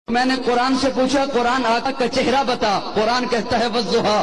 میں نے قرآن سے پوچھا قرآن آقا کا چہرہ بتا، قرآن کہتا ہے والضحیٰ۔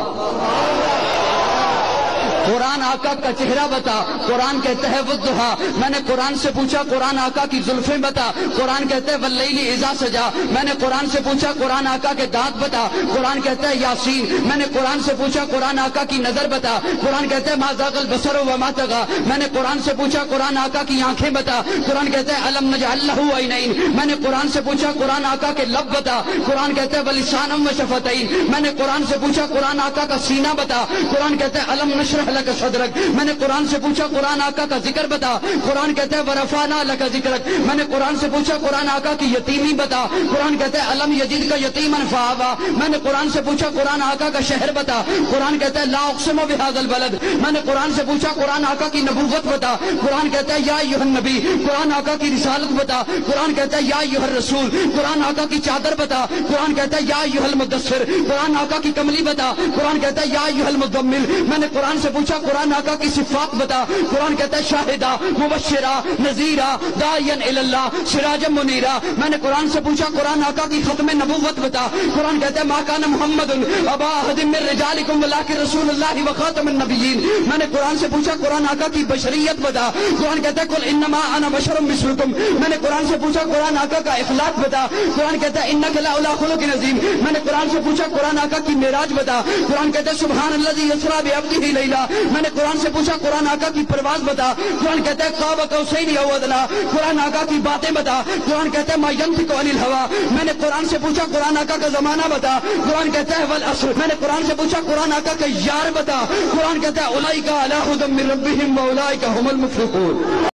قرآن آقا کا چہرہ بتا، قرآن کہتا ہے والضحیٰ۔ میں نے قرآن سے پوچھا قرآن آقا کی زلفیں بتا، قرآن کہتا ہے واللیل اذا سجا۔ میں نے قرآن سے پوچھا قرآن آقا کے دانت بتا، قرآن کہتا ہے یاسین۔ میں نے قرآن سے پوچھا قرآن آقا کی نظر بتا، قرآن کہتا ہے ما زاغ البصر وما طغى۔ میں نے قرآن سے پوچھا قرآن آقا کی آنکھیں بتا، قرآن کہتا ہے الم نجعل لہ عینین۔ میں نے قرآن سے پوچھا قرآن آقا کے لب بتا، قرآن کہتا ہے ولسانا وشفتین۔ میں نے قرآن سے پوچھا قرآن آقا کا سینہ بتا، قرآن کہتا ہے الم نشرح لک صدرک۔ میں نے قرآن سے پوچھا قرآن آقا کا ذکر بتا، قرآن کہتا ہے ورفعنا لک ذکرک۔ میں نے قرآن سے پوچھا قرآن آقا کی یتیمی بتا، قرآن کہتا ہے الم یجدک یتیما فآویٰ۔ میں نے قرآن سے پوچھا قرآن آقا کا شہر بتا، قرآن کہتا ہے لا اقسم بہذا البلد۔ میں نے قرآن سے پوچھا قرآن آقا کی نبوت بتا، قرآن کہتا ہے یا ایھا النبی۔ قرآن آقا کی رسالت بتا، قرآن کہتا ہے یا ایھا الرسول۔ قرآن آقا کی چادر بتا، قرآن کہتا ہے یا ایھا المدثر۔ قرآن آقا کی کملی بتا، قرآن کہتا ہے یا ایھا المزمل۔ میں نے قرآن سے پوچھا قرآن آقا کی صفات بتا، قرآن کہتا ہے شاہدہ مبشرہ نذیرہ داعیا الی اللہ سراجا منیرہ۔ میں نے قرآن سے پوچھا قرآن آقا کی ختم نبوت بتا، قرآن کہتا ہے ما کان محمد ابا احد من رجالکم ولکن رسول اللہ وخاتم النبیین۔ میں نے قرآن سے پوچھا قرآن آقا کی بشریت بتا، قرآن کہتا ہے قل انما انا بشر مثلکم۔ میں نے قرآن سے پوچھا قرآن آقا کا اخلاق بتا، قرآن کہتا ہے انک لعلی خلق عظیم۔ میں نے قرآن سے پوچھا قرآن آقا کی معراج بتا، قرآن کہتا ہے سبحان الذی اسریٰ بعبدہ لیلا۔ میں نے قرآن سے پوچھا قرآن آقا کی پرواز بتا، قرآن کہتا ہے قاب قوسین او ادنیٰ۔ قرآن آقا کی باتیں بتا، قرآن کہتا ہے ما ینطق عن الہویٰ۔ میں نے قرآن سے پوچھا قرآن آقا کا زمانہ بتا، قرآن کہتا ہے والعصر۔ میں نے قرآن سے پوچھا قرآن آقا کا یار بتا، قرآن کہتا ہے اولئک علی ھدی من ربہم واولئک ھم المفلحون۔